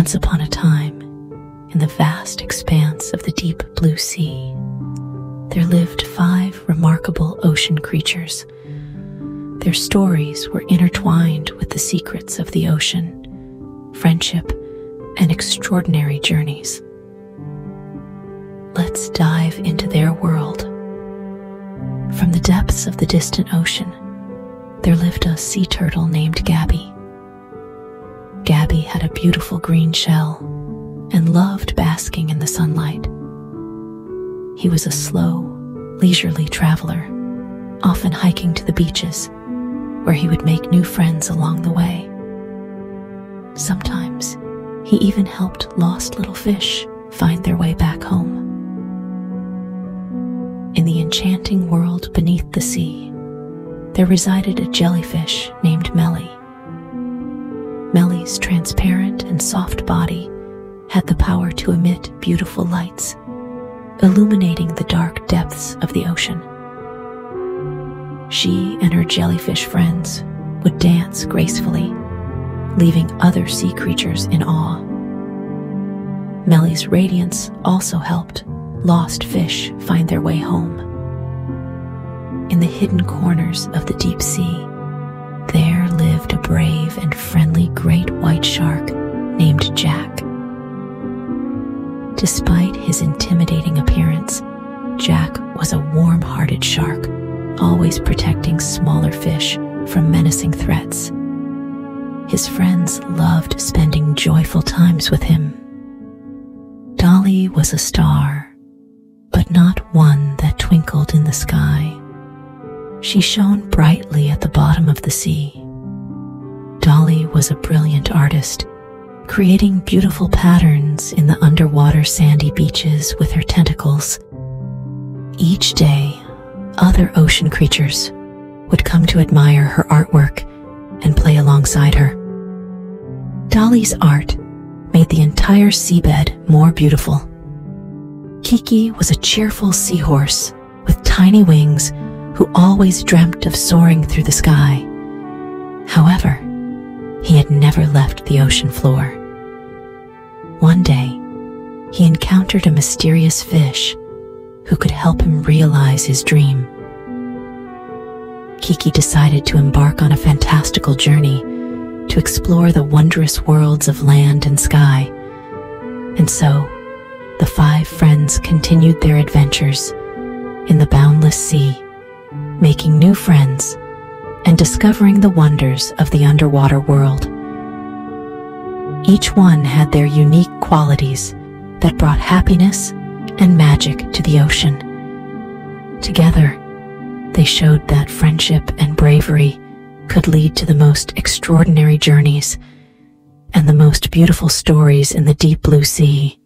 Once upon a time, in the vast expanse of the deep blue sea, there lived 5 remarkable ocean creatures. Their stories were intertwined with the secrets of the ocean, friendship, and extraordinary journeys. Let's dive into their world. From the depths of the distant ocean, there lived a sea turtle named Gabby. Gabby had a beautiful green shell and loved basking in the sunlight. He was a slow, leisurely traveler, often hiking to the beaches, where he would make new friends along the way. Sometimes, he even helped lost little fish find their way back home. In the enchanting world beneath the sea, there resided a jellyfish named Melly. Melly's transparent and soft body had the power to emit beautiful lights, illuminating the dark depths of the ocean. She and her jellyfish friends would dance gracefully, leaving other sea creatures in awe. Melly's radiance also helped lost fish find their way home. In the hidden corners of the deep sea, there lived a brave and friendly great white shark named Jack. Despite his intimidating appearance, Jack was a warm-hearted shark, always protecting smaller fish from menacing threats. His friends loved spending joyful times with him. Dolly was a star, but not one that twinkled in the sky. She shone brightly at the bottom of the sea. Dolly was a brilliant artist, creating beautiful patterns in the underwater sandy beaches with her tentacles. Each day, other ocean creatures would come to admire her artwork and play alongside her. Dolly's art made the entire seabed more beautiful. Kiki was a cheerful seahorse with tiny wings who always dreamt of soaring through the sky. However, he had never left the ocean floor. One day, he encountered a mysterious fish who could help him realize his dream. Kiki decided to embark on a fantastical journey to explore the wondrous worlds of land and sky. And so, the 5 friends continued their adventures in the boundless sea, making new friends and discovering the wonders of the underwater world. Each one had their unique qualities that brought happiness and magic to the ocean. Together, they showed that friendship and bravery could lead to the most extraordinary journeys and the most beautiful stories in the deep blue sea.